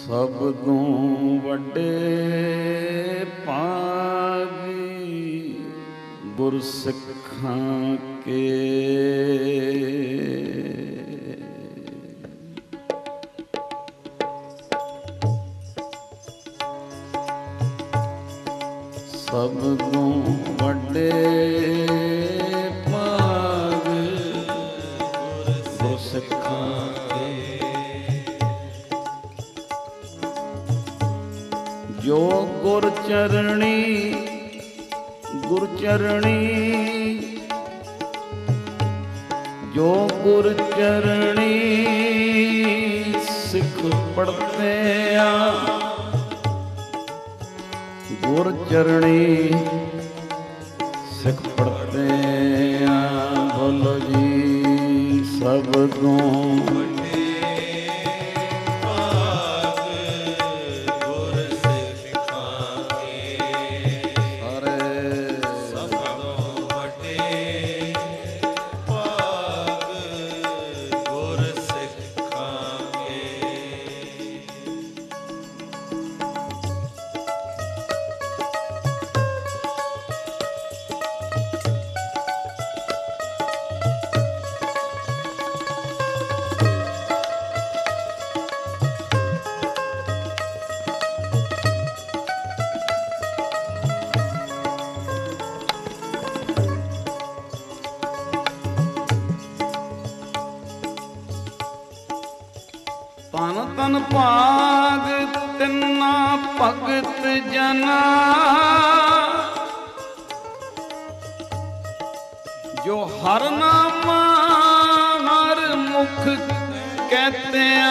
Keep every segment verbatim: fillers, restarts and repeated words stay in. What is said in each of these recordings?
ਸਬਦੋਂ ਵੱਡੇ ਭਾਗੀ ਗੁਰਸਿੱਖਾਂ ਕੇ। ਸਬਦੋਂ ਵੱਡੇ ਭਾਗ ਗੁਰਸਿੱਖਾਂ ਕੇ। ਜੋ ਗੁਰ ਚਰਣੀ ਗੁਰ ਚਰਣੀ ਜੋ ਗੁਰ ਚਰਣੀ ਸਿੱਖ ਪੜ੍ਹਦੇ ਆ। ਗੁਰ ਚਰਣੀ ਸਿੱਖ ਪੜ੍ਹਦੇ ਆ। ਬੋਲੋ ਜੀ ਸਬਦੋਂ ਤਨ ਤਨ ਭਾਗ ਤਿੰਨਾ ਭਗਤ ਜਨਾ। ਜੋ ਹਰ ਨਾਮ ਹਰ ਮੁਖ ਕਹਤੇ ਆ।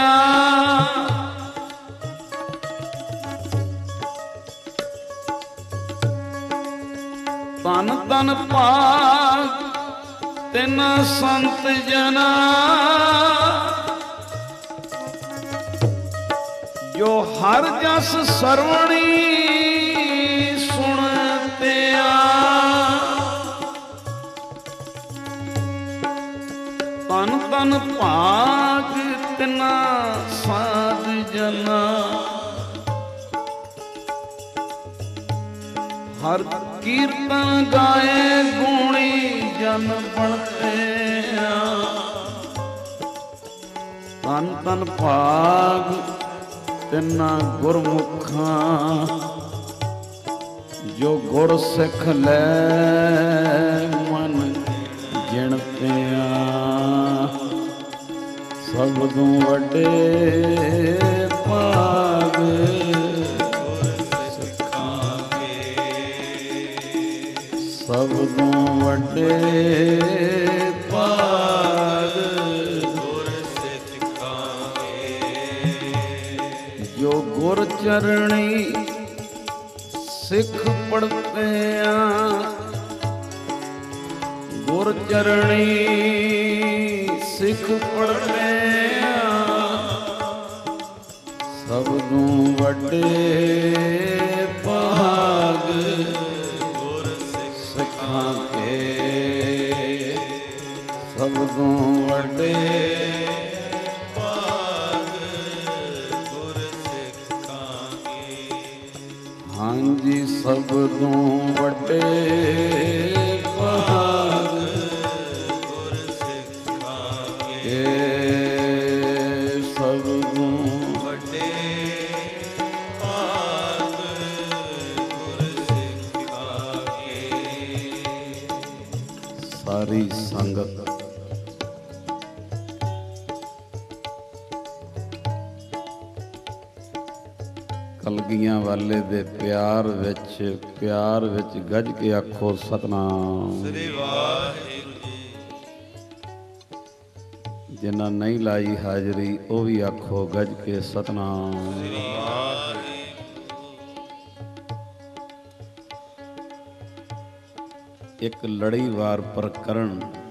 ਤਨ ਤਨ ਭਾਗ ਤਿੰਨਾ ਸੰਤ ਜਨਾ। ਜੋ ਹਰ ਜਸ ਸਰਵਣੀ ਸੁਣਤੇ ਆ। ਤਨ ਤਨ ਭਾਗ ਤਿਨਾ ਸਾਧ ਜਨਾ। ਹਰ ਕੀਰਤਨ ਗਾਏ ਗੁਣੀ ਜਨ ਬਣਤੇ ਆ। ਤਨ ਤਨ ਭਾਗ ਤਿੰਨਾ ਗੁਰਮੁਖਾਂ। ਜੋ ਗੁਰ ਸਿੱਖ ਲੈ ਮਨ ਗਿਣਤਿਆਂ। ਸਬਦੋਂ ਵੱਡੇ ਭਾਗ ਗੁਰਸਿੱਖਾਂ ਕੇ। ਸਬਦੋਂ ਵੱਡੇ ਭਾਗ ਜੋ ਗੁਰ ਚਰਣੀ ਸਿੱਖ ਪੜ੍ਹਤੇ ਆ। ਗੁਰ ਚਰਣੀ ਸਿੱਖ ਪੜ੍ਹਤੇ ਆ। ਸਬਦੋਂ ਵੱਡੇ ਭਾਗ ਗੁਰਸਿੱਖਾਂ ਕੇ। ਸਬਦੋਂ ਵੱਡੇ ਹਾਂਜੀ ਸਬਦੋਂ ਵੱਡੇ ਭਾਗ ਗੁਰਸਿੱਖਾਂ ਕੇ। ਸਬਦੋਂ ਵੱਡੇ ਭਾਗ ਗੁਰਸਿੱਖਾਂ ਕੇ। ਸਾਰੀ ਸੰਗਤ ਕਲਗੀਆਂ ਵਾਲੇ ਦੇ ਪਿਆਰ ਵਿੱਚ ਪਿਆਰ ਵਿੱਚ ਗੱਜ ਕੇ ਆਖੋ ਸਤਨਾਮ ਸ੍ਰੀ ਵਾਹਿਗੁਰੂ ਜੀ। ਜਿਨ੍ਹਾਂ ਨਹੀਂ ਲਾਈ ਹਾਜ਼ਰੀ ਉਹ ਵੀ ਆਖੋ ਗੱਜ ਕੇ ਸਤਨਾਮ ਸ੍ਰੀ ਵਾਹਿਗੁਰੂ। ਇੱਕ ਲੜੀਵਾਰ ਪ੍ਰਕਰਣ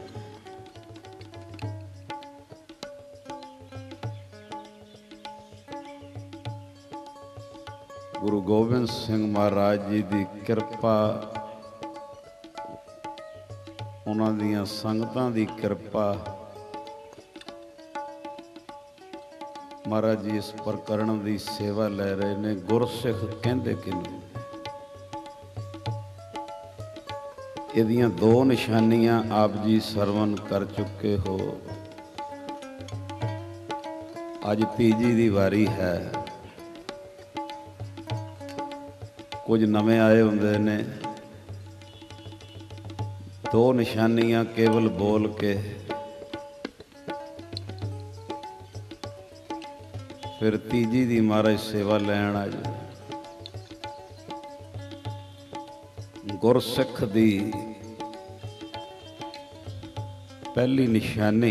ਗੁਰੂ ਗੋਬਿੰਦ ਸਿੰਘ ਮਹਾਰਾਜ ਜੀ ਦੀ ਕਿਰਪਾ, ਉਹਨਾਂ ਦੀਆਂ ਸੰਗਤਾਂ ਦੀ ਕਿਰਪਾ महाराज जी इस प्रकरण की सेवा लै रहे ने। गुरसिख कहते किनू? इहदियां दो निशानियां आप जी सरवण कर चुके हो। अज तीजी दी वारी है। कुछ नवे आए हुंदे ने, दो निशानियां केवल बोल के फिर तीजी दी महाराज सेवा लैन आ जाए। गुरसिख दी पहली निशानी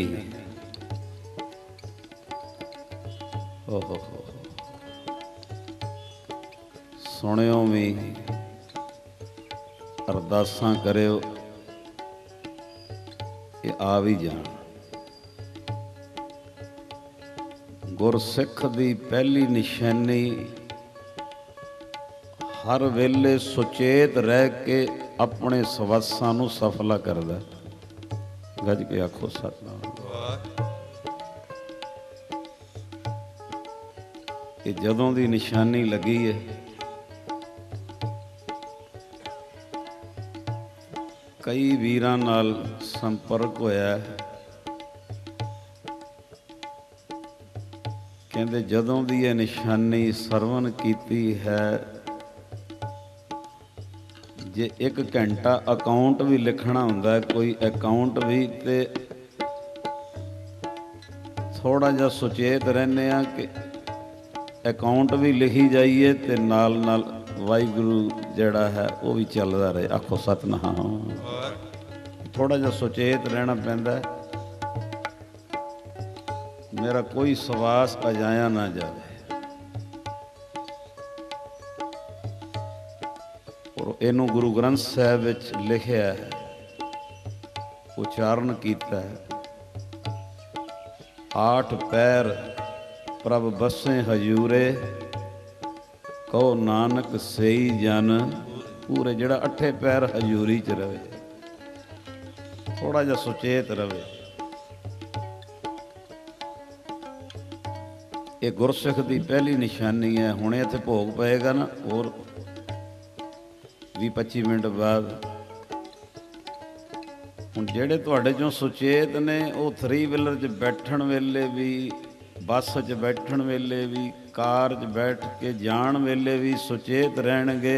ओहो हो सुनियो भी अरदासां करियो कि आ भी जान। गुरसिख दी पहली निशानी हर वेले सुचेत रह के अपने सवासां नूं सफला करदा। गज के आखो सतनाम। कि जदों दी निशानी लगी है कई वीरां नाल संपर्क होया। कहते जदों दी ये निशानी सरवण कीती है, जे एक घंटा अकाउंट भी लिखना हुंदा है, कोई अकाउंट भी, ते थोड़ा जा सुचेत रहने आ कि अकाउंट भी लिखी जाइए ते नाल नाल वाहिगुरू जिहड़ा है वो भी चलदा रहे। आखो सतनाम। थोड़ा जा सुचेत रहना पैंदा है, मेरा कोई सवास अजाया ना जाए। और इनू गुरु ग्रंथ साहिब विच लिखिया है, उचारण किया है, आठ पैर प्रभ बसे हजूरे, कहो नानक सही जन पूरे। जिहड़ा अठे पैर हजूरी च रहे, थोड़ा जा सुचेत रहे। ये गुरसिख की पहली निशानी है। हुणे इत्थे भोग पएगा ना, और भी पच्ची मिनट बाद। हुण जिहड़े तुहाडे चों सुचेत ने वो थ्री व्हीलर च बैठण वेले भी, बस च बैठण वेले भी, कार च बैठ के जाण वेले भी सुचेत रहणगे।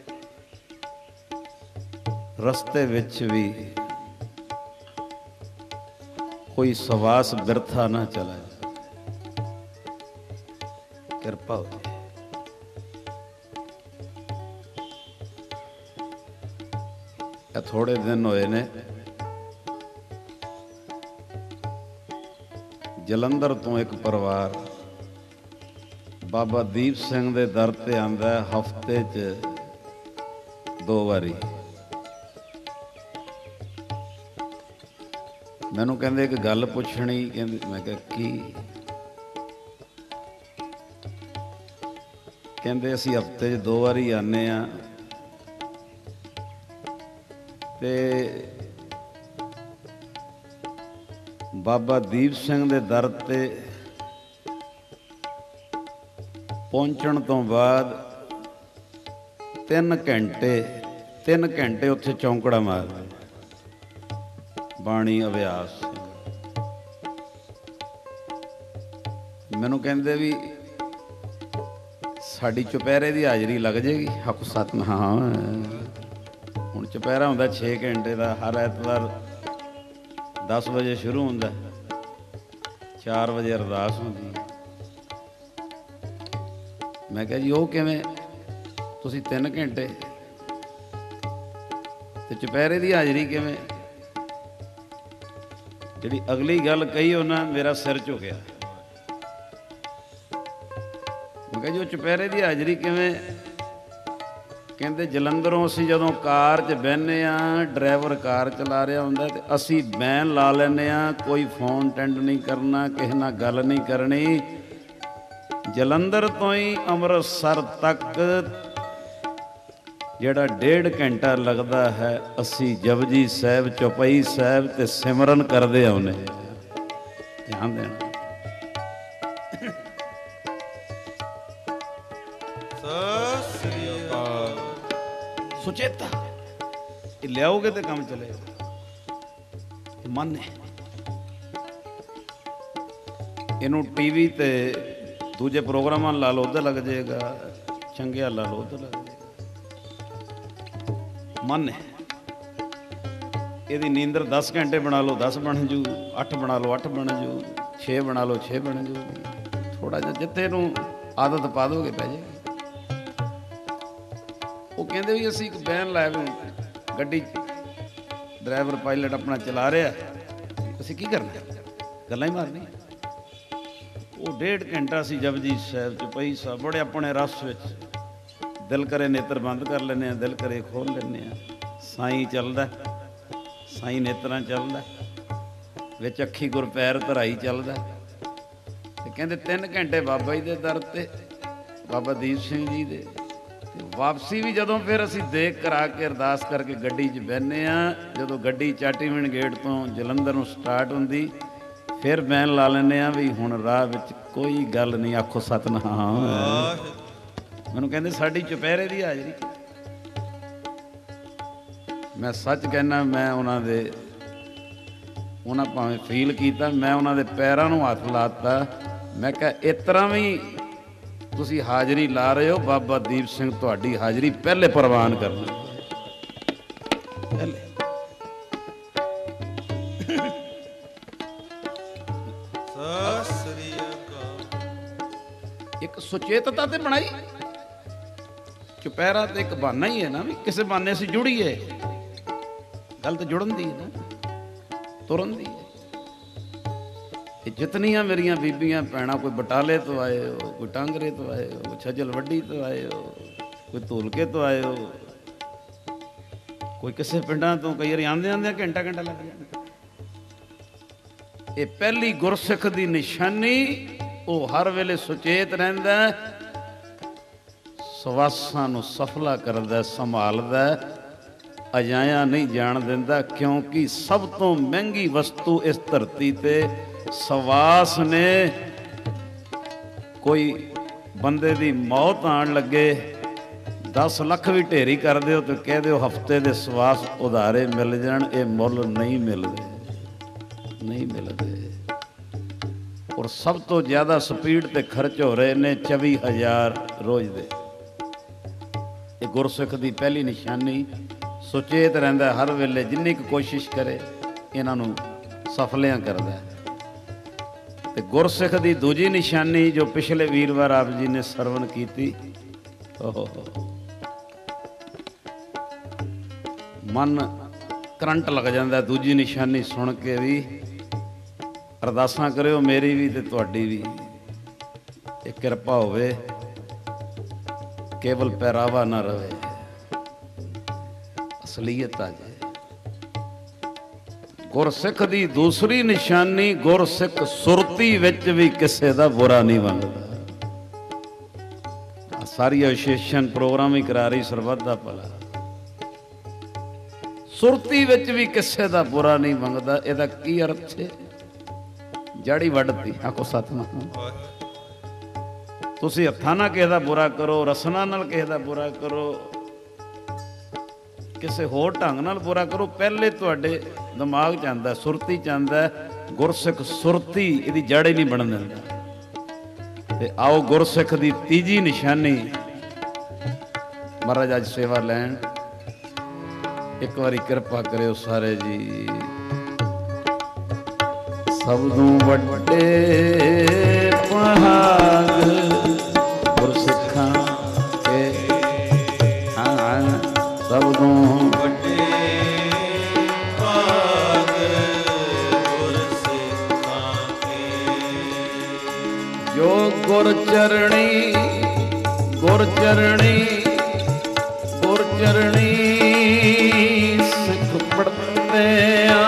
रस्ते विच भी कोई सवास बिरथा ना चले। किरपा हो जाए। थोड़े दिन होए ने जलंधर तो एक परिवार बाबा दीप सिंह दे दर ते आंदा है, हफ्ते च दो वारी। मैनू कहंदे एक गल पुछणी, कहंदे मैं कहा की? कहंदे असीं हफ्ते च दो वारी आने आ ते बाबा दीप सिंह दे दर ते पहुंचण तो बाद तीन घंटे तीन घंटे उत्थे चौंकड़ा मारदे बाणी अभ्यास। मैनू कहंदे भी साडी चुपहरे की हाजरी लग जाएगी। हक सतनाम। हुण चुपहरा हुंदा छे घंटे का, हर ऐतवार दस बजे शुरू हुंदा, चार बजे अरदास हुंदी। मैं कहा जी वो किवें? तुसीं तीन घंटे ते चुपहरे की हाजरी किवें? जिहड़ी अगली गल कही उन्हां मेरा सिर झुकिया। मैं कहा जी वो चुपहरे की हाजरी किवें? कहते जलंधरों असीं जदों कार च बहने आ, ड्राइवर कार चला रहा हुंदा ते असीं बैन ला लैने आ, कोई फोन अटेंड नहीं करना, किसी नाल गल नहीं करनी। जलंधर तो ही अमृतसर तक जिहड़ा डेढ़ घंटा लगता है, असीं जपजी साहिब, चौपाई साहिब ते सिमरन करदे आउने। ध्यान देना। ਸੁਚੇਤਾ ਇਹ ਲਿਆਓਗੇ ਤੇ ਕੰਮ ਚੱਲੇਗਾ। ਇਹ ਮਨ ਹੈ, ਇਹਨੂੰ ਟੀਵੀ ਤੇ ਦੂਜੇ ਪ੍ਰੋਗਰਾਮਾਂ ਲਾ ਲਓ ਉੱਧਰ ਲੱਗ ਜਾਏਗਾ, ਚੰਗਿਆ ਲਾ ਲਓ ਉੱਧਰ ਲੱਗ ਜਾਏਗਾ। ਮਨ ਹੈ, ਇਹਦੀ ਨੀਂਦਰ ਦਸ ਘੰਟੇ ਬਣਾ ਲਓ ਦਸ ਬਣ ਜੂ, ਅੱਠ ਬਣਾ ਲਓ ਅੱਠ ਬਣ ਜੂ, ਛੇ ਬਣਾ ਲਓ ਛੇ ਬਣ ਜੂ। ਥੋੜ੍ਹਾ ਜਿਹਾ ਜਿੱਥੇ ਨੂੰ ਆਦਤ ਪਾ ਦੋਗੇ ਪੈ ਜਾਏਗੀ। ਉਹ ਕਹਿੰਦੇ ਵੀ ਅਸੀਂ ਇੱਕ ਬੈਨ ਲਾਇਆ ਵੀ ਗੱਡੀ ਡਰਾਈਵਰ ਪਾਇਲਟ ਆਪਣਾ ਚਲਾ ਰਿਹਾ, ਅਸੀਂ ਕੀ ਕਰਨਾ, ਗੱਲਾਂ ਹੀ ਮਾਰਨੀਆਂ। ਉਹ ਡੇਢ ਘੰਟਾ ਅਸੀਂ ਜਪਜੀ ਸਾਹਿਬ 'ਚ ਪਈ ਸਾ ਬੜੇ ਆਪਣੇ ਰਸ ਵਿੱਚ, ਦਿਲ ਕਰੇ ਨੇਤਰ ਬੰਦ ਕਰ ਲੈਂਦੇ ਹਾਂ, ਦਿਲ ਕਰੇ ਖੋਲ੍ਹ ਲੈਂਦੇ ਹਾਂ। ਸਾਈਂ ਚੱਲਦਾ, ਸਾਈਂ ਨੇਤਰਾਂ ਚੱਲਦਾ, ਵਿੱਚ ਅੱਖੀ ਗੁਰ ਪੈਰ ਧਰਾਈ ਚੱਲਦਾ। ਤੇ ਕਹਿੰਦੇ ਤਿੰਨ ਘੰਟੇ ਬਾਬਾ ਜੀ ਦੇ ਦਰ 'ਤੇ, ਬਾਬਾ ਦੀਪ ਸਿੰਘ ਜੀ ਦੇ। ਤੇ ਵਾਪਸੀ ਵੀ ਜਦੋਂ ਫਿਰ ਅਸੀਂ ਦੇਖ ਕਰਾ ਕੇ ਅਰਦਾਸ ਕਰਕੇ ਗੱਡੀ 'ਚ ਬਹਿੰਦੇ ਹਾਂ, ਜਦੋਂ ਗੱਡੀ ਚਾਟੀਵਿੰਡ ਗੇਟ ਤੋਂ ਜਲੰਧਰ ਨੂੰ ਸਟਾਰਟ ਹੁੰਦੀ, ਫਿਰ ਬੈਨ ਲਾ ਲੈਂਦੇ ਹਾਂ ਵੀ ਹੁਣ ਰਾਹ ਵਿੱਚ ਕੋਈ ਗੱਲ ਨਹੀਂ, ਆਖੋ ਸਤਿਨਾਮ। ਮੈਨੂੰ ਕਹਿੰਦੇ ਸਾਡੀ ਚੁਪਹਿਰੇ ਦੀ ਹਾਜ਼ਰੀ। ਮੈਂ ਸੱਚ ਕਹਿਣਾ, ਮੈਂ ਉਹਨਾਂ ਦੇ ਉਹਨਾਂ ਭਾਵੇਂ ਫੀਲ ਕੀਤਾ, ਮੈਂ ਉਹਨਾਂ ਦੇ ਪੈਰਾਂ ਨੂੰ ਹੱਥ ਲਾ ਦਿੱਤਾ। ਮੈਂ ਕਿਹਾ ਇਸ ਤਰ੍ਹਾਂ ਵੀ ਤੁਸੀਂ ਹਾਜ਼ਰੀ ਲਾ ਰਹੇ ਹੋ, ਬਾਬਾ ਦੀਪ ਸਿੰਘ ਤੁਹਾਡੀ ਹਾਜ਼ਰੀ ਪਹਿਲੇ ਪ੍ਰਵਾਨ ਕਰਨਾ। ਪਹਿਲੇ ਇੱਕ ਸੁਚੇਤਤਾ ਤੇ ਬਣਾਈ। ਚੁਪਹਿਰਾ ਤੇ ਇੱਕ ਬਹਾਨਾ ਹੀ ਹੈ ਨਾ, ਵੀ ਕਿਸੇ ਬਹਾਨੇ ਅਸੀਂ ਜੁੜੀਏ। ਗੱਲ ਤਾਂ ਜੁੜਨ ਦੀ ਹੈ ਨਾ, ਤੁਰਨ ਦੀ ਹੈ। ਇਹ ਜਿਤਨੀਆਂ ਮੇਰੀਆਂ ਬੀਬੀਆਂ ਭੈਣਾਂ, ਕੋਈ ਬਟਾਲੇ ਤੋਂ ਆਏ ਹੋ, ਕੋਈ ਟਾਂਗਰੇ ਤੋਂ ਆਏ ਹੋ, ਕੋਈ ਛੱਜਲ ਵੱਡੀ ਤੋਂ ਆਏ ਹੋ, ਕੋਈ ਧੂਲਕੇ ਤੋਂ ਆਏ ਹੋ, ਕੋਈ ਕਿਸੇ ਪਿੰਡਾਂ ਤੋਂ, ਕਈ ਵਾਰੀ ਆਉਂਦੇ ਆਉਂਦੇ ਘੰਟਾ ਘੰਟਾ ਲੱਗ ਜਾਂਦਾ। ਇਹ ਪਹਿਲੀ ਗੁਰਸਿੱਖ ਦੀ ਨਿਸ਼ਾਨੀ, ਉਹ ਹਰ ਵੇਲੇ ਸੁਚੇਤ ਰਹਿੰਦਾ, ਸਵਾਸਾਂ ਨੂੰ ਸਫਲਾ ਕਰਦਾ, ਸੰਭਾਲਦਾ, ਅਜਾਇਆ ਨਹੀਂ ਜਾਣ ਦਿੰਦਾ। ਕਿਉਂਕਿ ਸਭ ਤੋਂ ਮਹਿੰਗੀ ਵਸਤੂ ਇਸ ਧਰਤੀ ਤੇ ਸਵਾਸ ਨੇ। ਕੋਈ ਬੰਦੇ ਦੀ ਮੌਤ ਆਉਣ ਲੱਗੇ, ਦਸ ਲੱਖ ਵੀ ਢੇਰੀ ਕਰ ਦਿਓ ਤੇ ਕਹਿ ਦਿਓ ਹਫਤੇ ਦੇ ਸਵਾਸ ਉਧਾਰੇ ਮਿਲ ਜਾਣ, ਇਹ ਮੁੱਲ ਨਹੀਂ ਮਿਲਦੇ, ਨਹੀਂ ਮਿਲਦੇ। ਔਰ ਸਭ ਤੋਂ ਜ਼ਿਆਦਾ ਸਪੀਡ ਤੇ ਖਰਚ ਹੋ ਰਹੇ ਨੇ ਚੌਵੀ ਹਜ਼ਾਰ ਰੋਜ਼ ਦੇ। ਇਹ ਗੁਰਸਿੱਖ ਦੀ ਪਹਿਲੀ ਨਿਸ਼ਾਨੀ। ਸੁਚੇਤ ਰਹਿੰਦਾ ਹਰ ਵੇਲੇ, ਜਿੰਨੀ ਕੁ ਕੋਸ਼ਿਸ਼ ਕਰੇ ਇਹਨਾਂ ਨੂੰ ਸਫਲਿਆਂ ਕਰਦਾ। ਤੇ ਗੁਰਸਿੱਖ ਦੀ ਦੂਜੀ ਨਿਸ਼ਾਨੀ ਜੋ ਪਿਛਲੇ ਵੀਰਵਾਰ ਆਪ ਜੀ ਨੇ ਸਰਵਣ ਕੀਤੀ, ਓਹੋ ਮਨ ਕਰੰਟ ਲੱਗ ਜਾਂਦਾ ਦੂਜੀ ਨਿਸ਼ਾਨੀ ਸੁਣ ਕੇ ਵੀ। ਅਰਦਾਸਾਂ ਕਰਿਓ ਮੇਰੀ ਵੀ ਤੇ ਤੁਹਾਡੀ ਵੀ, ਇਹ ਕਿਰਪਾ ਹੋਵੇ, ਕੇਵਲ ਪਹਿਰਾਵਾ ਨਾ ਰਹੇ, ਅਸਲੀਅਤ ਆ ਜਾਏ। ਗੁਰਸਿੱਖ ਦੀ ਦੂਸਰੀ ਨਿਸ਼ਾਨੀ, ਗੁਰਸਿੱਖ ਸੁਰਤੀ ਵਿੱਚ ਵੀ ਕਿਸੇ ਦਾ ਬੁਰਾ ਨਹੀਂ ਮੰਗਦਾ। ਸਾਰੀ ਐਸੋਸੀਏਸ਼ਨ ਪ੍ਰੋਗਰਾਮ ਹੀ ਕਰਾ ਰਹੀ ਸਰਬੱਤ ਦਾ ਭਲਾ। ਸੁਰਤੀ ਵਿੱਚ ਵੀ ਕਿਸੇ ਦਾ ਬੁਰਾ ਨਹੀਂ ਮੰਗਦਾ। ਇਹਦਾ ਕੀ ਅਰਥ ਹੈ? ਜੜੀ ਵੱਢਤੀ, ਆਖੋ ਸਤਿਨਾਮ। ਤੁਸੀਂ ਹੱਥਾਂ ਨਾਲ ਕਿਸੇ ਦਾ ਬੁਰਾ ਕਰੋ, ਰਸਨਾ ਨਾਲ ਕਿਸੇ ਦਾ ਬੁਰਾ ਕਰੋ, ਕਿਸੇ ਹੋਰ ਢੰਗ ਨਾਲ ਬੁਰਾ ਕਰੋ, ਪਹਿਲੇ ਤੁਹਾਡੇ ਦਿਮਾਗ 'ਚ ਆਉਂਦਾ, ਸੁਰਤੀ 'ਚ ਆਉਂਦਾ। ਗੁਰਸਿੱਖ ਸੁਰਤੀ ਇਹਦੀ ਜੜ ਹੀ ਨਹੀਂ ਬਣਨ ਦਿੰਦਾ। ਤੇ ਆਓ ਗੁਰਸਿੱਖ ਦੀ ਤੀਜੀ ਨਿਸ਼ਾਨੀ, ਮਹਾਰਾਜ ਅੱਜ ਸੇਵਾ ਲੈਣ, ਇੱਕ ਵਾਰੀ ਕਿਰਪਾ ਕਰਿਓ ਸਾਰੇ ਜੀ। ਸਭ ਤੋਂ ਵੱਡੇ ਭਾਗ ਗੁਰਸਿੱਖਾਂ ਕੇ, ਹਾਂ ਸਭ ਤੋਂ ਵੱਡੇ ਭਾਗ ਗੁਰਸਿੱਖਾਂ ਕੇ, ਜੋ ਗੁਰ ਚਰਣੀ, ਗੁਰ ਚਰਣੀ, ਗੁਰ ਚਰਣੀ ਸਿੱਖ ਪੜ੍ਹਦੇ ਆ,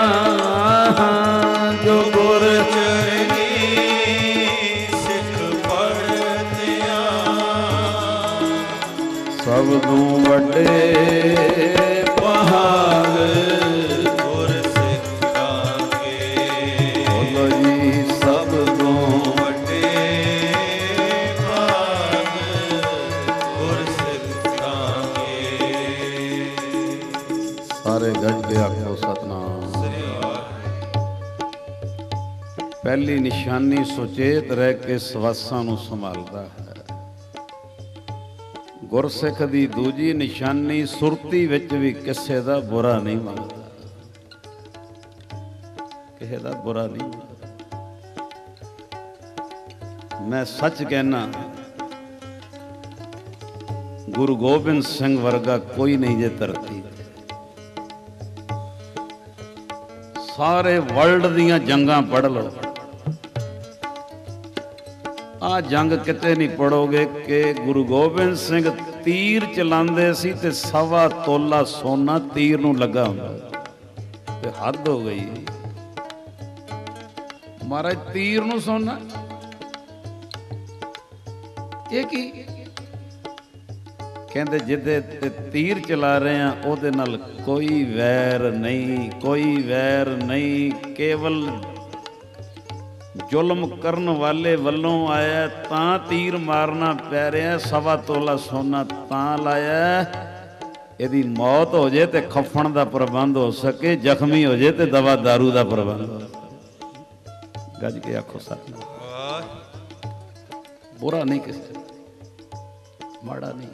ਜੋ ਗੁਰ ਚਰਣੀ ਸਿੱਖ ਪੜ੍ਹਦੇ ਆ, ਸਭ ਤੋਂ ਵੱਡੇ ਭਾਗ ਗੁਰਸਿੱਖਾਂ ਕੇ। ਬੋਲੋ ਜੀ, ਸਭ ਤੋਂ ਵੱਡੇ ਭਾਗ पहली निशानी सुचेत रह के सवासां नूं संभालदा है। गुरसिख दी दूजी निशानी सुरती विच भी किसे दा बुरा नहीं मंगदा, किसे दा बुरा नहीं मंगदा। मैं सच कहना, गुरु गोबिंद सिंह वर्गा कोई नहीं जे धरती। सारे वर्ल्ड दियां जंगां पढ़ लो, आ जंग किते नहीं पढ़ोगे कि गुरु गोबिंद सिंह तीर चलाते सी ते सवा तोला सोना तीर नूं लगा हुंदा। ते हद हो गई महाराज, तीर नूं सोना ये की कहते जिदे ते तीर चला रहे हैं उहदे नाल कोई वैर नहीं, कोई वैर नहीं, केवल जुल्म करन वाले वल्लों आया तां तीर मारना पै रहा। सवा तोला सोना तां लाया यदि मौत हो जाए तो खफन का प्रबंध हो सके, जख्मी हो जाए तो दवा दारू का प्रबंध हो सके। गज के आखो सच, बुरा नहीं किसी, माड़ा नहीं।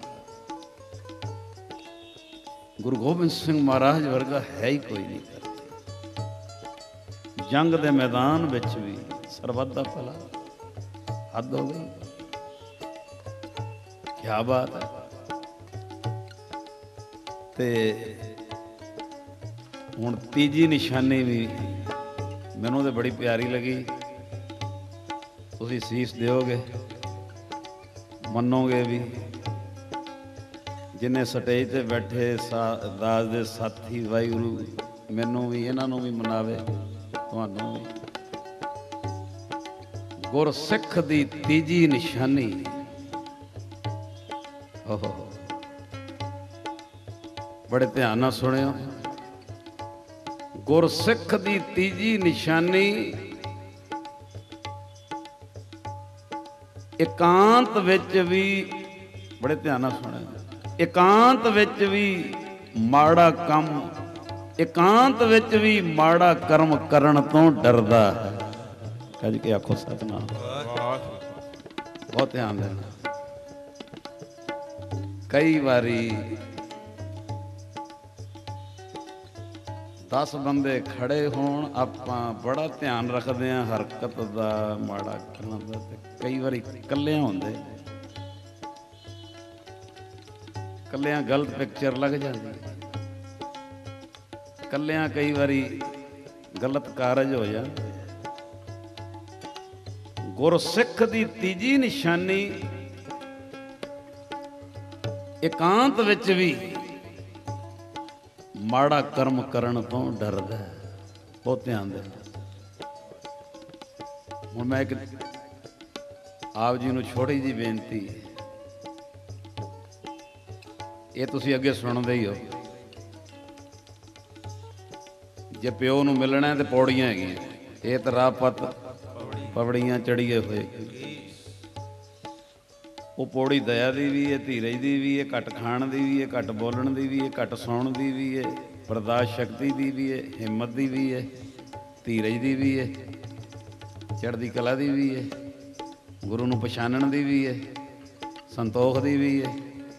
गुरु गोबिंद सिंह महाराज वर्गा है ही कोई नहीं करती। जंग के मैदान विच भी सरबत दा भला, हद हो गई, क्या बात है। ते हुण तीजी निशानी भी मैनूं तो बड़ी प्यारी लगी, तुसीं सीस दिओगे, मनोगे भी। जिन्हें स्टेज ते बैठे सा दास दे साथी वाहिगुरू मैनूं भी इन्हां नूं भी मनावे, तुहानूं भी। गुरसिख दी तीजी निशानी, ओहो बड़े ध्यान नाल सुनियो। गुरसिख दी तीजी निशानी एकांत विच भी, बड़े ध्यान नाल सुनियो, एकांत विच भी माड़ा कम, एकांत विच भी माड़ा कर्म करन तो डरदा है। कज के आखो सतनाम, बहुत ध्यान देना। कई बारी दस बंदे खड़े होण, आपां बड़ा ध्यान रखते हैं हरकत का, माड़ा करन दा, कई बारी कल्लियां होंदे, कल्लियां गलत पिक्चर लग जाती, कल्लियां कई बारी गलत कारज हो जाते। गुरसिख दी तीजी निशानी एकांत विच भी माड़ा कर्म करन तो डरदा है। बहुत ध्यान देना। हुण मैं एक आप जी नूं छोटी जी बेनती, ये तुसीं अगे सुणदे ही हो। जे प्यो नूं मिलना है तो पौड़ियां हैगियां, ये तो राह पत पवड़ियां चढ़िए हुए। वो पौड़ी दया दी भी है, धीरज दी भी है, घट खाण दी भी है, घट बोलण दी भी है, घट सौण दी भी है, बर्दाश्त शक्ति दी भी है, हिम्मत दी भी है, धीरज दी भी है, चढ़दी कला दी भी है, गुरु नूं पछाणन दी भी है, संतोख दी भी है।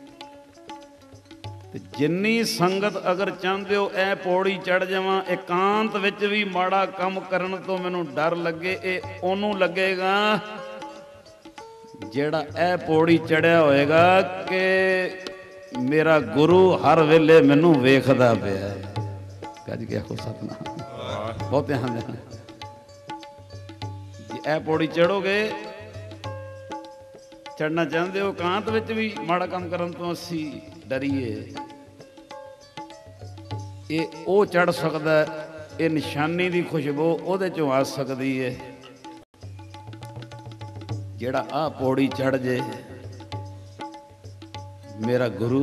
जिन्नी संगत अगर चाहते हो ए पौड़ी चढ़ जावां, एकांत विच भी माड़ा काम करन तो मैनूं डर लगे, ए ओनू लगेगा जेड़ा ए पौड़ी चढ़िया होएगा कि मेरा गुरु हर वेले मैनू वेखदा पिया है। कज के आखो सतनाम, बहुत ध्यान देना। जे ए पौड़ी चढ़ोगे, चढ़ना चाहते हो एकांत विच भी माड़ा काम करन तो असी डरीए, ये ओ चढ़ सकदा, ये निशानी दी खुशबू उहदे चों आ सकदी है। जेड़ा आ पौड़ी चढ़ जे, मेरा गुरु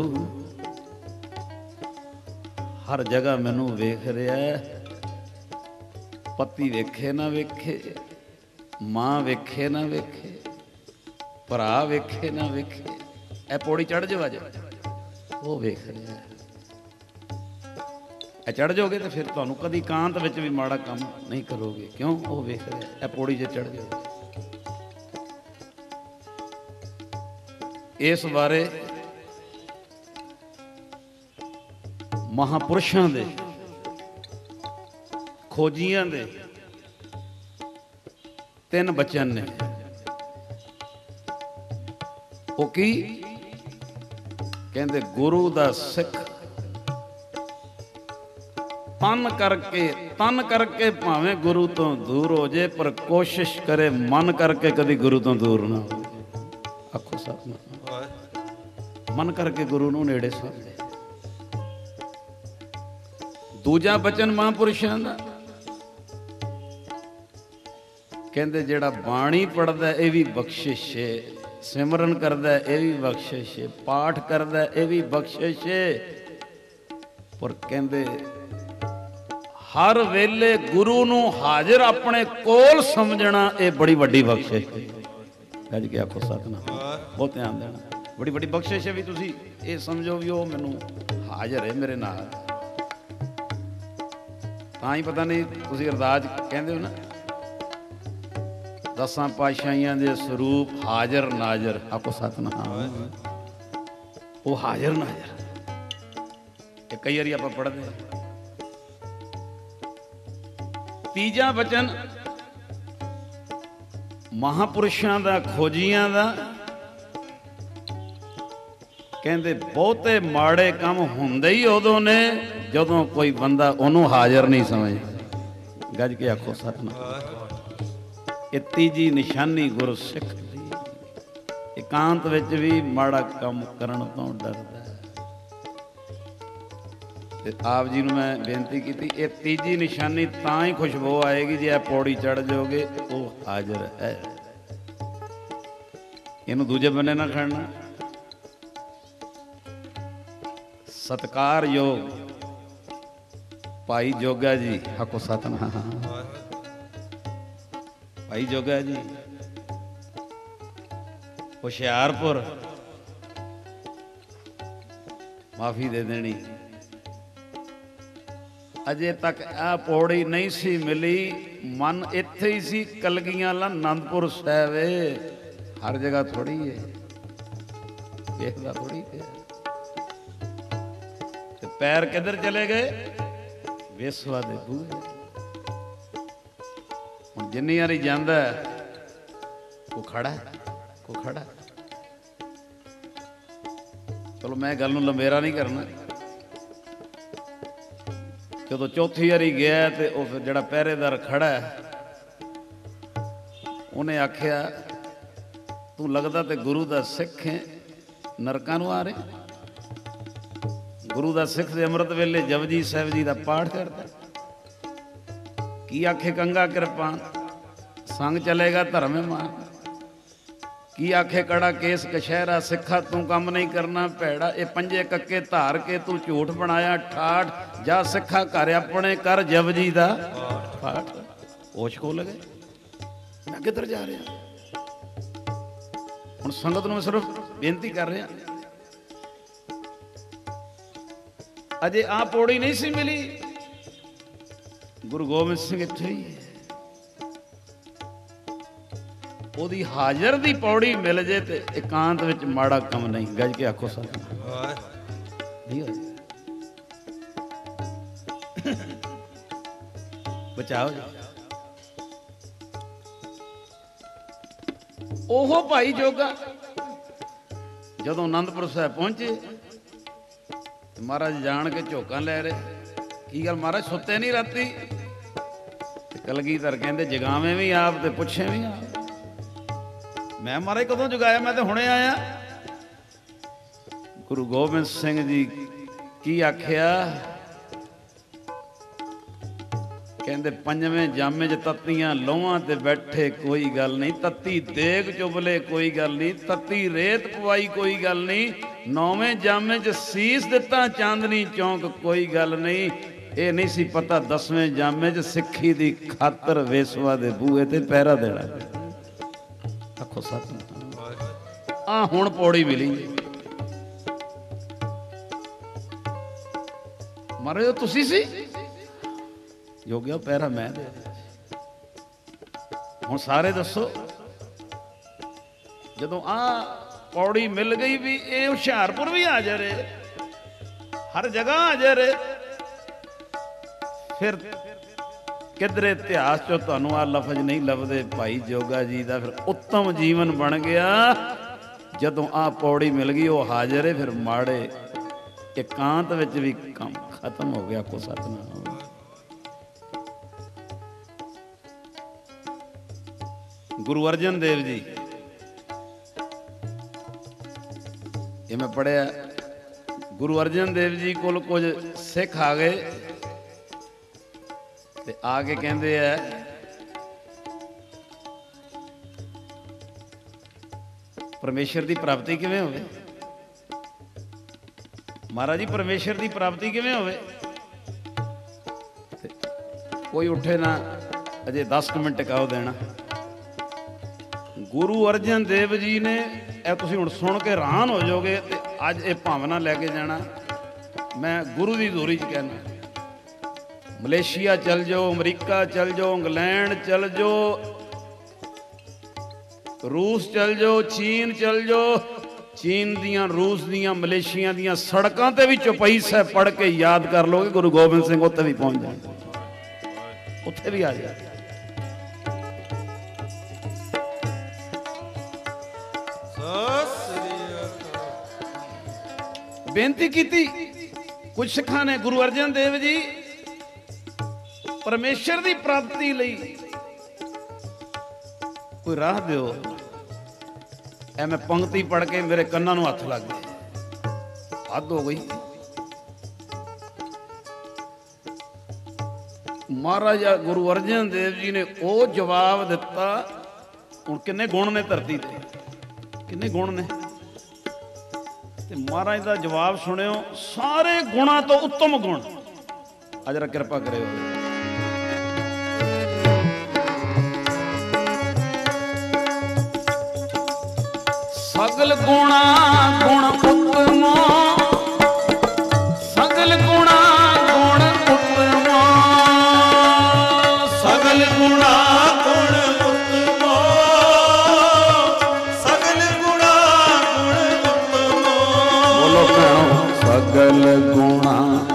हर जगह मैनू वेख रहा है, पति वेखे ना वेखे, मां वेखे ना वेखे, भरा वेखे ना वेखे, ए पौड़ी चढ़ जावा जे वो वेख रहा है। चढ़ जाओगे तो फिर तुहानू कदी कांत विच भी माड़ा काम नहीं करोगे। क्यों? वो वेख रहे ए पौड़ी च चढ़ जाओगे। इस बारे महापुरुषों दे खोजियां दे तीन बचन ने। वो की कहते गुरु दा सिख तन करके तन करके भावें गुरु तो दूर हो जाए, पर कोशिश करे मन करके कभी गुरु तो दूर ना हो। आखो सतनाम। मन करके गुरु नूं नेड़े समझे। दूजा बचन महापुरुषों का कहते जेड़ा बाणी पढ़दा ये भी बख्शिश है, सिमरन करदा ये भी बख्शिश है, पाठ करदा ये भी बख्शिश है, पर कहते हर वेले गुरु नूं हाजिर अपने कोल समझना ये बड़ी वड्डी बख्शिश है। गज के आखो सतनाम। बहुत ध्यान देना। बड़ी बड़ी बख्शिश है भी तुसी ये समझो भी वो मैनू हाजिर है मेरे नाल। तां ही पता नहीं तुसी अरदास कहंदे हो ना दसां पातशाहियां दे स्वरूप हाजिर नाजिर। आखो सतनाम। वो हाजिर नाजिर ये कई बारी आपां पढ़दे। तीजा बचन महापुरुषों का खोजियां का कहते बहुते माड़े काम हुंदे ही उदों ने जदों कोई बंदा उन्होंने हाजिर नहीं समझ। गज के आखो सतनाम। ये तीजी निशानी गुरु सिख दी। एकांत विच भी माड़ा काम करन तो डरदा। आप जी ने मैं बेनती की थी ये तीजी निशानी तां ही खुशबू आएगी जे पौड़ी चढ़ जाओगे वो हाजिर है। इनू दूजे बने ना खड़ना। सत्कार योग भाई जोगा जी। हको सतनाम। भाई जोगा जी हुशियारपुर माफी दे देनी अजे तक आ पौड़ी नहीं सी मिली। मन इत्थे ही सी कलगियां ला आनंदपुर साहिब हर जगह थोड़ी है देखदा थोड़ी है। ते पैर किधर चले गए? वेसवा दे बूहे। हुण जिन्नी वारी जांदा को खड़ा को खड़ा। चलो मैं गल नूं लंबेरा नहीं करना। जो चौथी बारी गया तो वह फिर जड़ा पहरेदार खड़ा है उन्हें आख्या तू लगता तो गुरु का सिख है नरकां नूं आ रहे। गुरु का सिख दे अमृत वेले जपजी साहिब जी का पाठ करता की आखे कंगा कृपान संग चलेगा धर्म मान की आखे कड़ा केस कशहरा सिखा तू काम नहीं करना भैड़ा। ये पंजे कक्के धार के तू झूठ बनाया ठाठ जा सिखा घर अपने कर जपजी दा पाठ। होश खो लगे मैं किधर जा रहा हूँ। संगत नूं सिर्फ बेनती कर रहा अजे आ पौड़ी नहीं सी मिली। गुरु गोबिंद सिंह इत्थे ही है। ओदी हाजिर दी पौड़ी मिल जाए तो एकांत विच माड़ा कम नहीं। गज के आखो सतनाम। बचाओ ओहो भाई जोगा जदों आनंदपुर साहिब पहुंचे महाराज जान के झोंका लै रहे की गल महाराज सुते नहीं राती। कलगीधर कहंदे जगावे भी आप ते पुछे भी आप। मैं महाराज कदों जगाया मैं तो हुणे आया। गुरु गोबिंद सिंह जी की आख्या कहंदे पंजवें जामे च तत्तियां लोहां ते बैठे कोई गल नहीं। तत्ती देग चुबले कोई गल नहीं। तत्ती रेत पवाई कोई गल नहीं। नौवें जामे च सीस दिता चांदनी चौंक कोई गल नहीं। ये नहीं सी पता दसवें जामे च सिक्खी दी खातर वेसवा दे बूहे ते पहरा देना। आखो सतनाम। आ हुण पौड़ी मिली महाराज तुसी सी ਜੋਗਿਆ ਪਹਿਰਾ मैं दे हुण सारे दसो जदों आ पौड़ी मिल गई भी ये हुशियारपुर भी हाज़र है, हर जगह हाज़र है, फिर किधरे इतिहास चो तुहानूं आ लफज नहीं लभदे भाई जोगा जी का फिर उत्तम जीवन बन गया। जदों आ पौड़ी मिल गई वो हाज़र है, फिर माड़े एकांत विच भी काम खत्म हो गया। को सतनाम गुरु अर्जन देव जी, ये मैं पढ़िया गुरु अर्जन देव जी कोल कुछ सिख आ गए ते आके कहते हैं परमेश्वर की प्राप्ति किवें होवे। महाराज जी परमेश्वर की प्राप्ति किवें होवे? कोई उठे ना अजे दस मिनट टिकाओ देना। गुरु अर्जन देव जी ने यह तुसीं हुण सुन के हैरान हो जाओगे ते अज ये भावना लैके जाना। मैं गुरु की दूरी च कहना, मलेशिया चल जाओ, अमरीका चल जाओ, इंग्लैंड चल जाओ, रूस चल जाओ, चीन चल जाओ, चीन दियां, रूस दियां, मलेशिया दियां सड़कों ते भी चौपाई साहब पढ़ के याद कर लोगे गुरु गोबिंद सिंह उत्थे भी पहुंच जाए, उत्थे भी आ जाए। बेनती की कुछ सिखा ने गुरु अर्जन देव जी परमेश्वर की प्राप्ति लई कोई राह दिओ। ऐ मैं पंक्ति पढ़ के मेरे कन्ना नूं हथ लग गए, हद हो गई। महाराज गुरु अर्जन देव जी ने वो जवाब दिता। हुण किन्ने गुण ने धरती ते, किन्ने गुण ने? महाराज का जवाब सुनियो, सारे गुणा तो उत्तम गुण। आज जरा कृपा करियो। सगल गुणा गुण उत्तम, सगल गुणा गुण उत्तम, सगल गुणा गुण उत्तम, सगल गुणा गुण उत्तम। बोलो भैणो सगल गुणा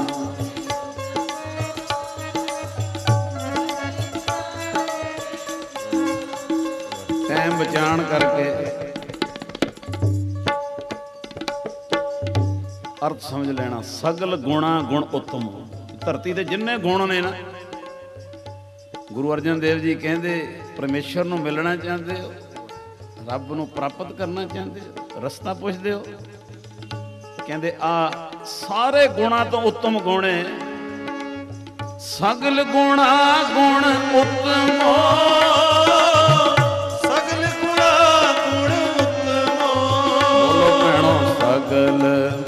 टाइम बचान करके अर्थ समझ लेना। सगल गुणा गुण उत्तम। धरती के जिन्ने गुण ने ना, गुरु अर्जन देव जी कहते परमेश्वर नूं मिलना चाहते हो, रब नूं प्राप्त करना चाहते हो, रस्ता पुछदे हो, कहते आ सारे गुणा तो उत्तम गुण है। सगल गुणा गुण उत्तम, सगल गुणा गुण उत्तम। बोलो भैणो सगल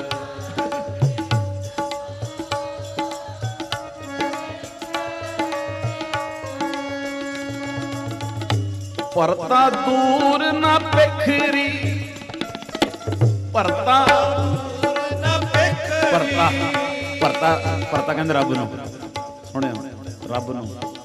परता दूर ना पेखरी, परता ना पेखरी, परता परता परता कहंदे रब नूं, सुणियो रब नूं।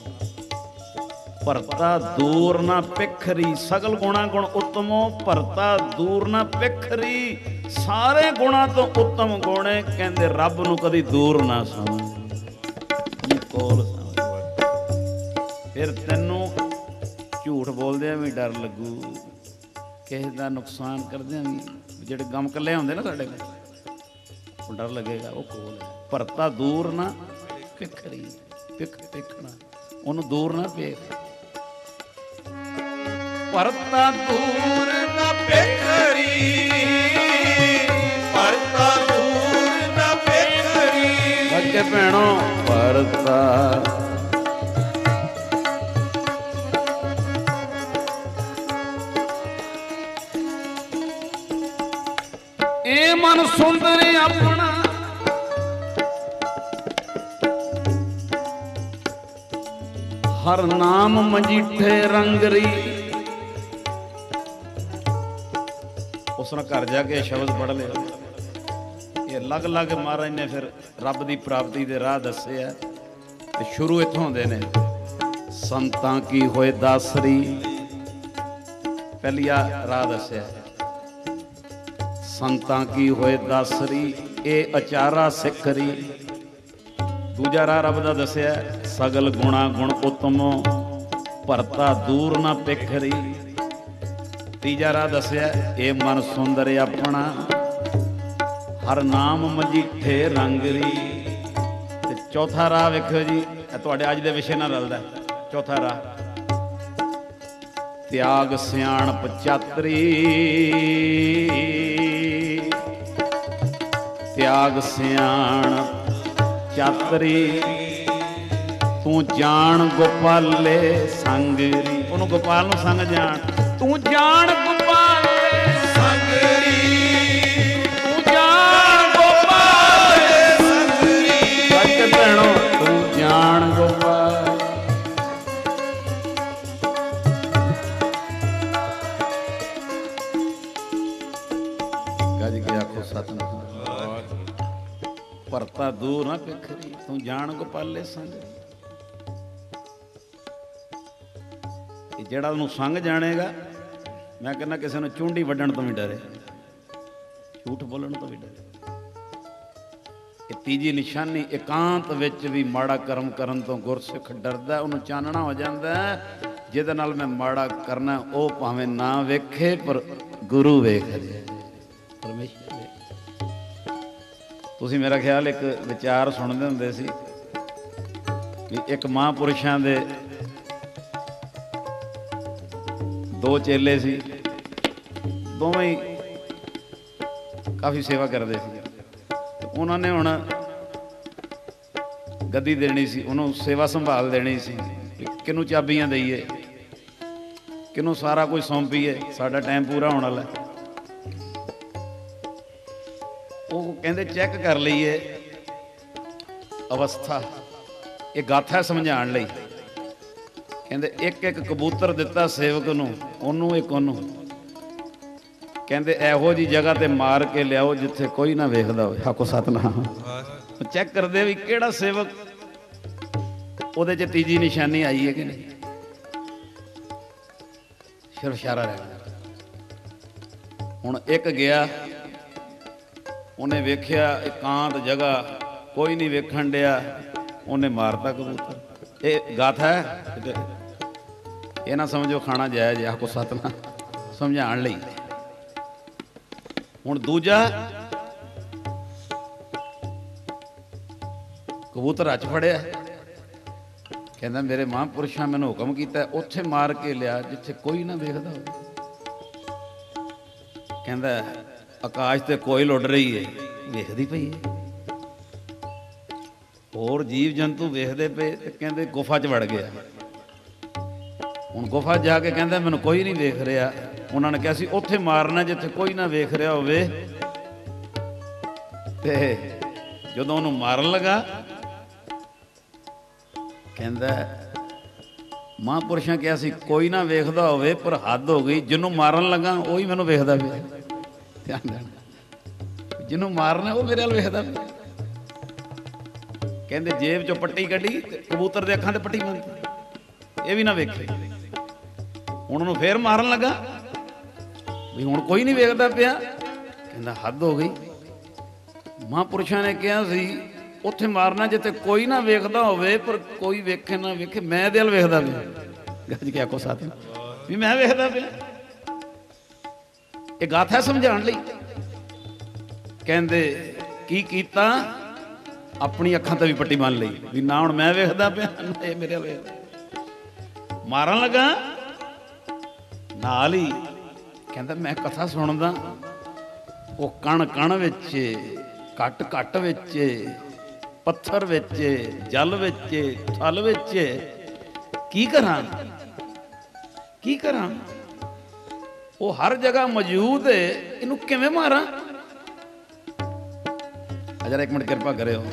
परता दूर ना पेखरी, सगल गुणा गुण उत्तमो, परता दूर ना पेखरी। सारे गुणा तो उत्तम गुण है, कहंदे रब नूं कदी दूर ना समझ, कोल समझ। फिर तैनूं झूठ बोलदे भी डर लगू, किसी का नुकसान करदे भी जेडे गम कल्ले होंदे ना साडे कोल, डर लगेगा। वो कोल है। परता दूर ना पिखरी, पिख पिखना ओनू दूर ना पेख। परता दूर ना पिखरी, परता दूर ना पिखरी। अगे भैणो परता मन सुंदर अपना, हर नाम मजीठे रंगरी। उसने घर जाके शब्द पढ़ लिया। ये अलग अलग महाराज ने फिर रब की प्राप्ति के राह दसे है। ਤੇ ਸ਼ੁਰੂ ਇੱਥੋਂ ਹੁੰਦੇ ਨੇ। ਸੰਤਾਂ ਕੀ ਹੋਏ ਦਾਸਰੀ, ਪਹਿਲੀ ਆ ਰਾਹ ਦੱਸਿਆ। ਸੰਤਾਂ ਕੀ ਹੋਏ ਦਾਸਰੀ, ਇਹ ਅਚਾਰਾ ਸਿੱਖਰੀ। ਦੂਜਾ ਰਾਹ ਰੱਬ ਦਾ ਦੱਸਿਆ, ਸਗਲ ਗੁਣਾ ਗੁਣ ਉਤਮੋ, ਭਰਤਾ ਦੂਰ ਨਾ ਪਿਖਰੀ। ਤੀਜਾ ਰਾਹ ਦੱਸਿਆ, ਇਹ ਮਨ ਸੁੰਦਰ ਆਪਣਾ, ਹਰ ਨਾਮ ਮਜੀਠੇ ਰੰਗਰੀ। ਤੇ ਚੌਥਾ ਰਾਹ ਵੇਖਿਓ ਜੀ, ਇਹ ਤੁਹਾਡੇ ਅੱਜ ਦੇ ਵਿਸ਼ੇ ਨਾਲ ਰਲਦਾ। ਚੌਥਾ ਰਾਹ, ਤਿਆਗ ਸਿਆਣਪ ਚਾਤਰੀ, ਤਿਆਗ ਸਿਆਣਪ ਚਾਤਰੀ। ਤੂੰ ਜਾਣ ਗੋਪਾਲੇ ਸੰਗਰੀ, ਉਹਨੂੰ ਗੋਪਾਲ ਨੂੰ ਸੰਗ ਜਾਣ। ਤੂੰ ਜਾਣ ਗੋਪਾਲੇ ਸੰਗਰੀ, ਤੂੰ ਜਾਣ ਗੋਪਾਲੇ ਸੰਗਰੀ। ਸੱਚ ਭੈਣੋ ਤੂੰ ਜਾਣ ਗੋਪਾਲ। ਗੱਜ ਕੇ ਆਖੋ ਸਤਿਨਾਮ। ਭਰਤਾ ਦੂਰ ਨਾ ਪਿਖਰੀ, ਤੂੰ ਜਾਣ ਗੋਪਾਲੇ ਸੰਗ। ਜਿਹੜਾ ਉਹਨੂੰ ਸੰਗ ਜਾਣੇਗਾ, ਮੈਂ ਕਹਿੰਦਾ ਕਿਸੇ ਨੂੰ ਚੁੰਡੀ ਵੱਢਣ ਤੋਂ ਵੀ ਡਰੇ, ਝੂਠ ਬੋਲਣ ਤੋਂ ਵੀ ਡਰੇ। ਇਹ ਤੀਜੀ ਨਿਸ਼ਾਨੀ, ਇਕਾਂਤ ਵਿੱਚ ਵੀ ਮਾੜਾ ਕਰਮ ਕਰਨ ਤੋਂ ਗੁਰਸਿੱਖ ਡਰਦਾ। ਉਹਨੂੰ ਚਾਨਣਾ ਹੋ ਜਾਂਦਾ, ਜਿਹਦੇ ਨਾਲ ਮੈਂ ਮਾੜਾ ਕਰਨਾ ਉਹ ਭਾਵੇਂ ਨਾ ਵੇਖੇ ਪਰ ਗੁਰੂ ਵੇਖ ਲੈ, ਪਰਮੇਸ਼ਰ ਵੇਖ। ਤੁਸੀਂ ਮੇਰਾ ਖਿਆਲ ਇੱਕ ਵਿਚਾਰ ਸੁਣਦੇ ਹੁੰਦੇ ਸੀ ਕਿ ਇੱਕ ਮਹਾਂਪੁਰਸ਼ਾਂ ਦੇ ਦੋ ਚੇਲੇ ਸੀ, ਦੋਵੇਂ ਹੀ ਕਾਫੀ ਸੇਵਾ ਕਰਦੇ ਸੀ। ਉਹਨਾਂ ਨੇ ਹੁਣ ਗੱਦੀ ਦੇਣੀ ਸੀ, ਉਹਨੂੰ ਸੇਵਾ ਸੰਭਾਲ ਦੇਣੀ ਸੀ। ਕਿਹਨੂੰ ਚਾਬੀਆਂ ਦਈਏ, ਕਿਹਨੂੰ ਸਾਰਾ ਕੁਝ ਸੌਂਪੀਏ, ਸਾਡਾ ਟਾਈਮ ਪੂਰਾ ਹੋਣ ਵਾਲਾ। ਉਹ ਕਹਿੰਦੇ ਚੈੱਕ ਕਰ ਲਈਏ ਅਵਸਥਾ। ਇਹ ਗਾਥਾ ਸਮਝਾਉਣ ਲਈ ਕਹਿੰਦੇ ਇੱਕ ਇੱਕ ਕਬੂਤਰ ਦਿੱਤਾ ਸੇਵਕ ਨੂੰ, ਉਹਨੂੰ ਇੱਕ ਉਹਨੂੰ। ਕਹਿੰਦੇ ਇਹੋ ਜਿਹੀ ਜਗ੍ਹਾ ਤੇ ਮਾਰ ਕੇ ਲਿਆਓ ਜਿੱਥੇ ਕੋਈ ਨਾ ਵੇਖਦਾ ਹੋਵੇ। ਆਖੋ ਸਤਿਨਾਮ। ਚੈੱਕ ਕਰਦੇ ਵੀ ਕਿਹੜਾ ਸੇਵਕ, ਉਹਦੇ 'ਚ ਤੀਜੀ ਨਿਸ਼ਾਨੀ ਆਈ ਹੈ ਕਿ ਨਹੀਂ। ਸਿਰਫ ਇਸ਼ਾਰਾ ਰਹਿਣਾ। ਹੁਣ ਇੱਕ ਗਿਆ, ਉਹਨੇ ਵੇਖਿਆ ਇਕਾਂਤ ਜਗ੍ਹਾ, ਕੋਈ ਨਹੀਂ ਵੇਖਣ ਡਿਆ, ਉਹਨੇ ਮਾਰਤਾ ਕਬੂਤਰ। ਇਹ ਗਾਥਾ ਹੈ, ਇਹ ਨਾ ਸਮਝੋ ਖਾਣਾ ਜਾਇਜ਼। ਆਖੋ ਸਤਿਨਾਮ, ਸਮਝਾਉਣ ਲਈ। ਹੁਣ ਦੂਜਾ ਕਬੂਤਰ ਹੱਥ ਫੜਿਆ, ਕਹਿੰਦਾ ਮੇਰੇ ਮਹਾਂਪੁਰਸ਼ਾਂ ਮੈਨੂੰ ਹੁਕਮ ਕੀਤਾ ਉੱਥੇ ਮਾਰ ਕੇ ਲਿਆ ਜਿੱਥੇ ਕੋਈ ਨਾ ਵੇਖਦਾ ਹੋਵੇ। ਕਹਿੰਦਾ ਆਕਾਸ਼ ਤੇ ਕੋਇਲ ਉੱਡ ਰਹੀ ਹੈ, ਵੇਖਦੀ ਪਈ ਹੈ, ਹੋਰ ਜੀਵ ਜੰਤੂ ਵੇਖਦੇ ਪਏ। ਤੇ ਕਹਿੰਦੇ ਗੁਫਾ 'ਚ ਵੜ ਗਿਆ। ਹੁਣ ਗੁਫਾ ਜਾ ਕੇ ਕਹਿੰਦਾ ਮੈਨੂੰ ਕੋਈ ਨਹੀਂ ਵੇਖ ਰਿਹਾ। ਉਹਨਾਂ ਨੇ ਕਿਹਾ ਸੀ ਉੱਥੇ ਮਾਰਨਾ ਜਿੱਥੇ ਕੋਈ ਨਾ ਵੇਖ ਰਿਹਾ ਹੋਵੇ। ਤੇ ਜਦੋਂ ਉਹਨੂੰ ਮਾਰਨ ਲੱਗਾ, ਕਹਿੰਦਾ ਮਹਾਂਪੁਰਸ਼ਾਂ ਕਿਹਾ ਸੀ ਕੋਈ ਨਾ ਵੇਖਦਾ ਹੋਵੇ, ਪਰ ਹੱਦ ਹੋ ਗਈ। ਜਿਹਨੂੰ ਮਾਰਨ ਲੱਗਾ ਉਹੀ ਮੈਨੂੰ ਵੇਖਦਾ ਪਿਆ। ਧਿਆਨ ਦੇਣਾ, ਜਿਹਨੂੰ ਮਾਰਨਾ ਉਹ ਮੇਰੇ ਵੱਲ ਵੇਖਦਾ ਪਿਆ। ਕਹਿੰਦੇ ਜੇਬ 'ਚੋਂ ਪੱਟੀ ਕੱਢੀ, ਕਬੂਤਰ ਦੇ ਅੱਖਾਂ ਤੇ ਪੱਟੀ ਮਾਰੀ, ਇਹ ਵੀ ਨਾ ਵੇਖੇ। ਹੁਣ ਉਹਨੂੰ ਫੇਰ ਮਾਰਨ ਲੱਗਾ ਵੀ ਹੁਣ ਕੋਈ ਨਹੀਂ ਵੇਖਦਾ ਪਿਆ। ਕਹਿੰਦਾ ਹੱਦ ਹੋ ਗਈ। ਮਹਾਂਪੁਰਸ਼ਾਂ ਨੇ ਕਿਹਾ ਸੀ ਉੱਥੇ ਮਾਰਨਾ ਜਿੱਥੇ ਕੋਈ ਨਾ ਵੇਖਦਾ ਹੋਵੇ, ਪਰ ਕੋਈ ਵੇਖੇ ਨਾ ਵੇਖੇ, ਮੈਂ ਇਹਦੇ ਵੱਲ ਵੇਖਦਾ ਪਿਆ। ਗੱਜ ਕੇ ਆਖੋ ਸਾਥੀ ਵੀ ਮੈਂ ਵੇਖਦਾ ਪਿਆ। ਇਹ ਗਾਥਾ ਸਮਝਾਉਣ ਲਈ। ਕਹਿੰਦੇ ਕੀ ਕੀਤਾ, ਆਪਣੀ ਅੱਖਾਂ ਤੇ ਵੀ ਪੱਟੀ ਬੰਨ ਲਈ ਵੀ ਨਾ ਹੁਣ ਮੈਂ ਵੇਖਦਾ ਪਿਆ, ਇਹ ਮੇਰੇ ਵੱਲ ਵੇਖਦਾ। ਮਾਰਨ ਲੱਗਾ ਨਾਲ ਹੀ ਕਹਿੰਦਾ ਮੈਂ ਕਥਾ ਸੁਣਦਾ, ਉਹ ਕਣ ਕਣ ਵਿੱਚ, ਘੱਟ ਘੱਟ ਵਿੱਚ, ਪੱਥਰ ਵਿੱਚ, ਜਲ ਵਿੱਚ, ਥਲ ਵਿੱਚ, ਕੀ ਕਰਾਂ ਕੀ ਕਰਾਂ, ਉਹ ਹਰ ਜਗ੍ਹਾ ਮੌਜੂਦ ਹੈ, ਇਹਨੂੰ ਕਿਵੇਂ ਮਾਰਾਂ। ਜਰਾ ਇੱਕ ਮਿੰਟ ਕਿਰਪਾ ਕਰਿਓ।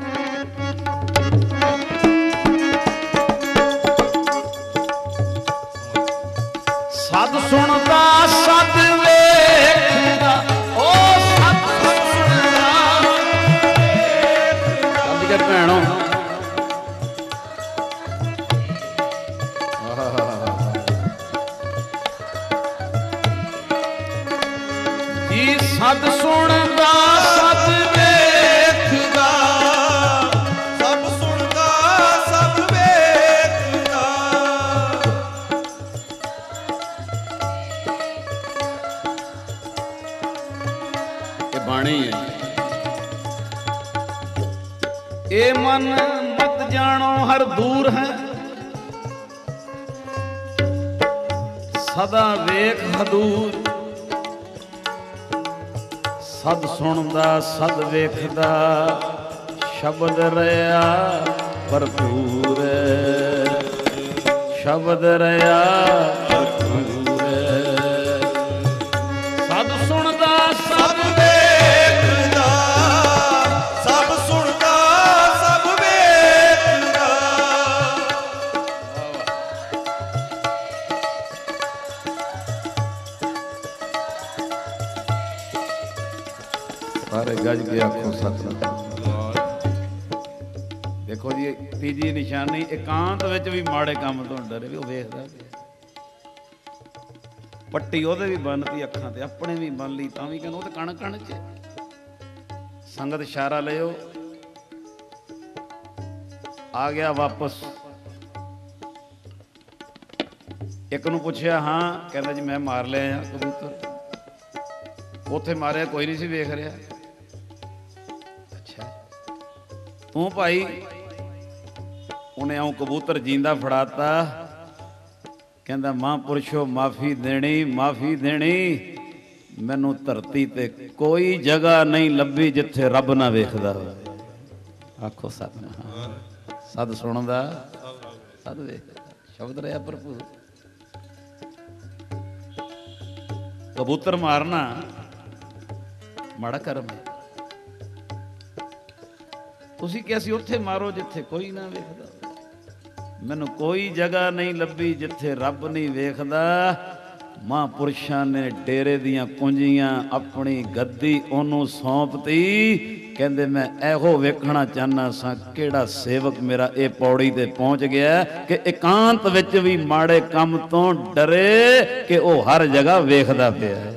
ਸਦ ਸੁਣਦਾ ਸਦ ਵੇਖਦਾ, ਉਹ ਸਦ ਸੁਣਦਾ। ਭੈਣੋ ਸਦ ਸੁਣਦਾ ਸਦ ਵੇਖਦਾ, ਸਭ ਸੁਣਦਾ ਸਭ ਵੇਖਦਾ। ਇਹ ਬਾਣੀ ਹੈ। ਇਹ ਮਨ ਮਤ ਜਾਣੋ ਹਰ ਦੂਰ ਹੈ, ਸਦਾ ਵੇਖ ਹਦੂਰ। ਸਦ ਸੁਣਦਾ ਸਦ ਵੇਖਦਾ, ਸ਼ਬਦ ਰਿਆ ਭਰਪੂਰ, ਸ਼ਬਦ ਰਿਆ ਭਰਪੂਰ। ਸਦ ਸੁਣਦਾ ਸਦ ਵੇਖਦਾ, ਸਭ ਸੁਣਦਾ ਸਭ ਵੇਖਦਾ। ਸਾਰੇ ਗੱਜ ਕੇ ਆਖੋ ਸਤਿਨਾਮ। ਦੇਖੋ ਜੀ ਤੀਜੀ ਨਿਸ਼ਾਨੀ, ਇਕਾਂਤ ਵਿੱਚ ਵੀ ਮਾੜੇ ਕੰਮ ਤੋਂ ਡਰੇ ਵੀ ਉਹ ਵੇਖਦਾ। ਪੱਟੀ ਉਹਦੇ ਵੀ ਬੰਨਤੀ ਅੱਖਾਂ ਤੇ, ਆਪਣੇ ਵੀ ਬੰਨ ਲਈ ਤਾਂ ਵੀ ਕਹਿੰਦਾ ਉਹ ਤੇ ਕਣ ਕਣ ਚ। ਸੰਗਤ ਇਸ਼ਾਰਾ ਲਿਓ, ਆ ਗਿਆ ਵਾਪਸ। ਇੱਕ ਨੂੰ ਪੁੱਛਿਆ, ਹਾਂ, ਕਹਿੰਦਾ ਜੀ ਮੈਂ ਮਾਰ ਲਿਆ ਆ ਕਬੂਤਰ। ਉੱਥੇ ਮਾਰਿਆ ਕੋਈ ਨਹੀਂ ਸੀ ਵੇਖ ਰਿਹਾ। ਅੱਛਾ ਤੂੰ ਭਾਈ? ਉਹਨੇ ਆਉਂ ਕਬੂਤਰ ਜਿੰਦਾ ਫੜਾਤਾ। ਕਹਿੰਦਾ ਮਹਾਂਪੁਰਸ਼ੋ ਮਾਫੀ ਦੇਣੀ, ਮਾਫੀ ਦੇਣੀ। ਮੈਨੂੰ ਧਰਤੀ ਤੇ ਕੋਈ ਜਗ੍ਹਾ ਨਹੀਂ ਲੱਭੀ ਜਿੱਥੇ ਰੱਬ ਨਾ ਵੇਖਦਾ ਹੋਵੇ। ਆਖੋ ਸਤਿਨਾਮ। ਸਦ ਸੁਣਦਾ ਸਦ ਵੇਖਦਾ, ਸ਼ਬਦ ਰਿਹਾ ਭਰਪੂਰ। ਕਬੂਤਰ ਮਾਰਨਾ ਮਾੜਾ ਕਰਮ ਹੈ। ਤੁਸੀਂ ਕਿਹਾ ਸੀ ਉੱਥੇ ਮਾਰੋ ਜਿੱਥੇ ਕੋਈ ਨਾ ਵੇਖਦਾ। ਮੈਨੂੰ ਕੋਈ ਜਗ੍ਹਾ ਨਹੀਂ ਲੱਭੀ ਜਿੱਥੇ ਰੱਬ ਨਹੀਂ ਵੇਖਦਾ। ਮਹਾਂਪੁਰਸ਼ਾਂ ਨੇ ਡੇਰੇ ਦੀਆਂ ਕੁੰਜੀਆਂ ਆਪਣੀ ਗੱਦੀ ਉਹਨੂੰ ਸੌਂਪਤੀ। ਕਹਿੰਦੇ ਮੈਂ ਇਹੋ ਵੇਖਣਾ ਚਾਹੁੰਦਾ ਸਾਂ ਕਿਹੜਾ ਸੇਵਕ ਮੇਰਾ ਇਹ ਪੌੜੀ ਤੇ ਪਹੁੰਚ ਗਿਆ ਕਿ ਇਕਾਂਤ ਵਿੱਚ ਵੀ ਮਾੜੇ ਕੰਮ ਤੋਂ ਡਰੇ ਕਿ ਉਹ ਹਰ ਜਗ੍ਹਾ ਵੇਖਦਾ ਪਿਆ।